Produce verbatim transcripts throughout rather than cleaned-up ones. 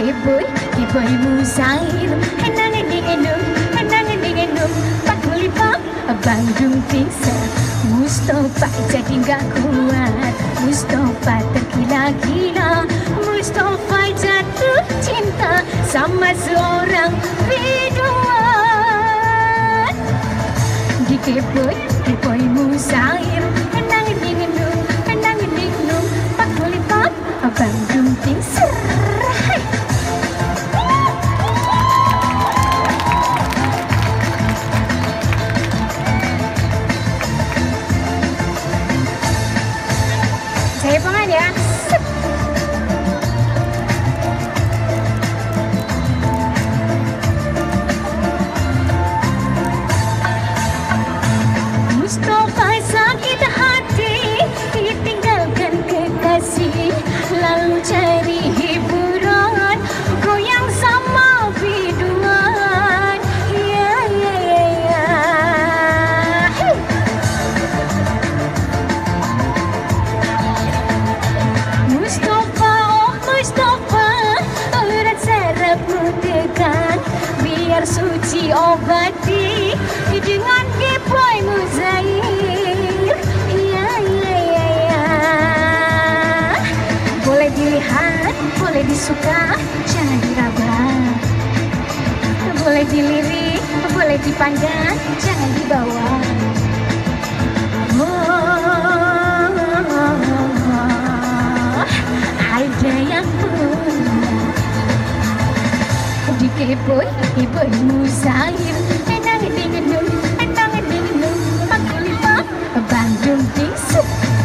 Keboy, keboy musair, henang dingenum, henang dingenum, pakulipap, Bandung Tisa. Mustafa jadi gak kuat, Mustafa tergila-gila, Mustafa jatuh cinta sama seorang biduan. Di keboy, keboy musair, henang dingenum, henang dingenum, pakulipap, Bandung Tisa. Saya pengen ya. Mustafa sakit hati ditinggalkan kekasih, lalu cari hiburan goyang sama biduan. Ya ya ya ya. Hey. Mustafa, oh Mustafa, urat sarafmu tekan, biar suci obati dengan keboy muzair. Ya ya ya ya. Boleh dilihat, boleh disuka, jangan diraba. Boleh dilirik, boleh dipandang, jangan dibawa. Ada yang punya di keboy, keboy musair, henang dingenum, henang dingenum, pakulipap, Bandung Tisa.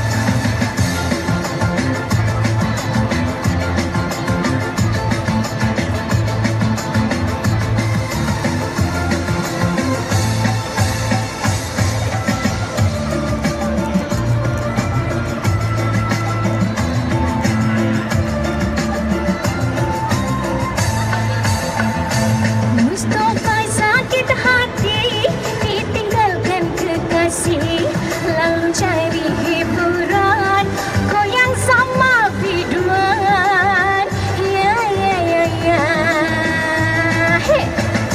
Mustafa sakit hati ditinggalkan kekasih, lalu cari hiburan goyang sama biduan. Ya ya ya ya. Hey.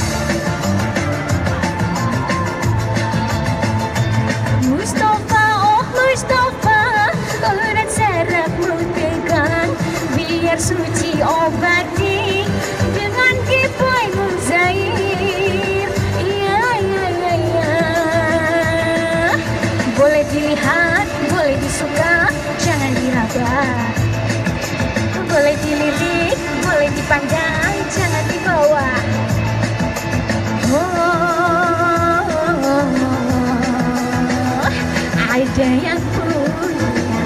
Mustafa, oh Mustafa, urat sarafmu tekan, biar suci obati dengan keboy muzair. Ya ya ya ya. Boleh dilihat, boleh disuka, jangan diraba. Boleh dilirik, boleh dipandang, jangan dibawa. Oh, ada yang punya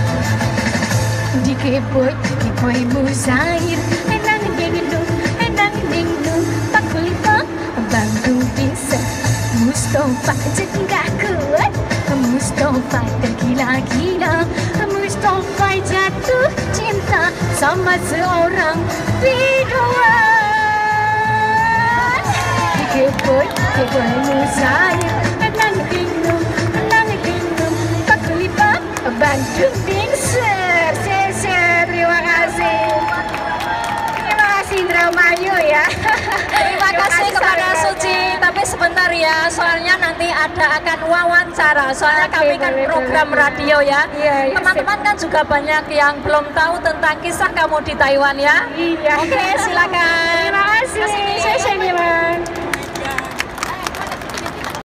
di keboy, keboy muzair, henang dingenum, henang dingenum, pakulipap, Bandung Tisa. Mustafa jadi gak kuat, Mustafa tergila-gila, Mustafa jatuh cinta sama seorang biduan. Di keboy, keboy muzair, henang dingenum, henang dingenum, pakulipap, Bandung Tisa. Terima kasih. Terima kasih Indramayu ya. Terima kasih kepada saya. Suci. Tapi sebentar ya, soalnya nanti ada akan wawancara. Soalnya Oke, kami kan boleh, program boleh. radio ya. Iya, iya, Teman-teman kan juga banyak yang belum tahu tentang kisah kamu di Taiwan ya. Iya. Oke, silakan. Terima kasih. Kesini. Saya Shaniman.